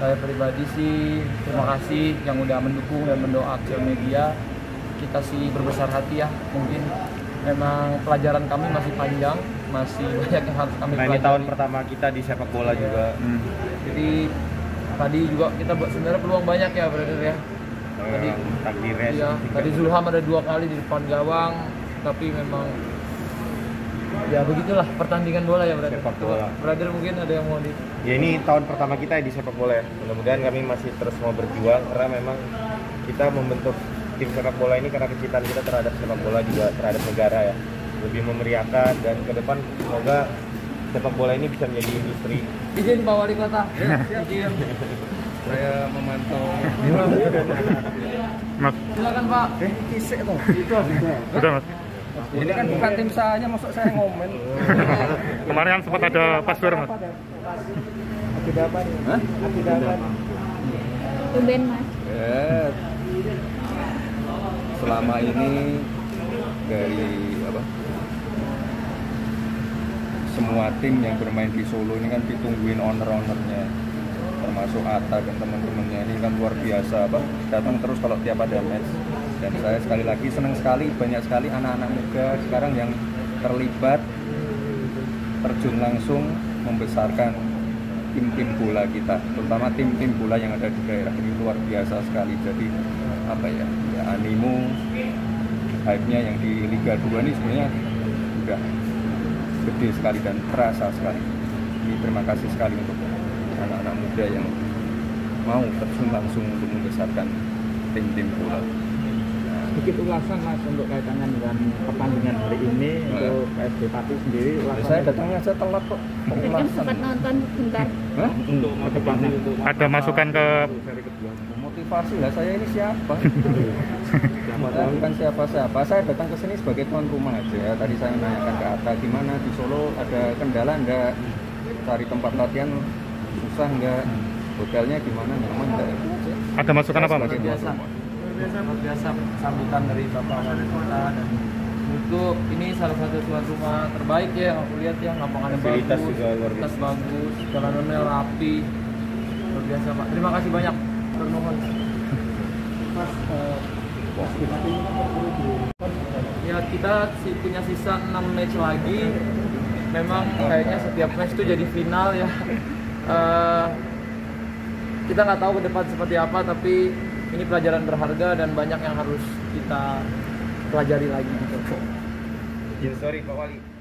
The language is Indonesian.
Saya pribadi sih terima kasih yang udah mendukung dan mendoa Aksial Media. Kita sih berbesar hati ya, mungkin memang pelajaran kami masih panjang, masih banyak yang harus kami pelajari. Ini tahun pertama kita di sepak bola juga. Jadi tadi juga kita buat sebenarnya peluang banyak ya brother ya. Tadi takdirnya iya, tadi Zulham ada 2 kali di depan gawang, tapi memang ya begitulah pertandingan bola ya brother. Sepak bola. Brother mungkin ada yang mau di. Ya ini tahun pertama kita di sepak bola ya. Mudah-mudahan kami masih terus mau berjuang karena memang kita membentuk tim sepak bola ini karena kecintaan kita terhadap sepak bola juga terhadap negara ya. Lebih memeriahkan dan ke depan semoga sepak bola ini bisa menjadi industri. Izin Pak Wali Kota. Izin. Saya memantau. Mas. Silakan Pak. Kisik tuh. Itu Udah Mas. Ini kan bukan tim saya, masuk saya ngomen. Kemarin kan sempat ada password Mas. Akibat apa nih? Hah? Akibat apa? Tumben Mas. Selama ini dari semua tim yang bermain di Solo ini kan ditungguin owner-ownernya, termasuk Atta dan teman-temannya ini kan luar biasa datang terus kalau tiap ada match. Dan saya sekali lagi senang sekali, banyak sekali anak-anak muda sekarang yang terlibat terjun langsung membesarkan tim-tim bola kita, terutama tim-tim bola yang ada di daerah ini luar biasa sekali. Jadi animo hype-nya yang di Liga 2 ini sebenarnya udah gede sekali dan terasa sekali. Ini terima kasih sekali untuk anak-anak muda yang mau terjun langsung untuk membesarkan tim-tim bola. Sedikit ulasan Mas untuk kaitannya dengan pertandingan hari ini untuk PSB Pati sendiri. Saya datangnya aja telat kok. Kan sempat nonton bentar. Ada masukan ke Motivasi lah, saya ini siapa? Saya bukan siapa-siapa. Saya datang ke sini sebagai tuan rumah aja. Tadi saya menanyakan ke Atta gimana di Solo, ada kendala enggak? Cari tempat latihan susah enggak? Hotelnya gimana, nyaman enggak? ada masukan apa Mas? Luar biasa sambutan dari Bapak Wali Kota, dan untuk ini salah satu tuan rumah terbaik ya yang aku lihat ya, lapangannya Fasilitas bagus, juga luar biasa. fasilitas bagus, jalanannya rapi, luar biasa Pak. Terima kasih banyak. Termohon. Ya kita punya sisa 6 match lagi. Memang kayaknya setiap match itu jadi final ya. Kita nggak tahu ke depan seperti apa, tapi ini pelajaran berharga dan banyak yang harus kita pelajari lagi gitu. Sorry Pak Wali.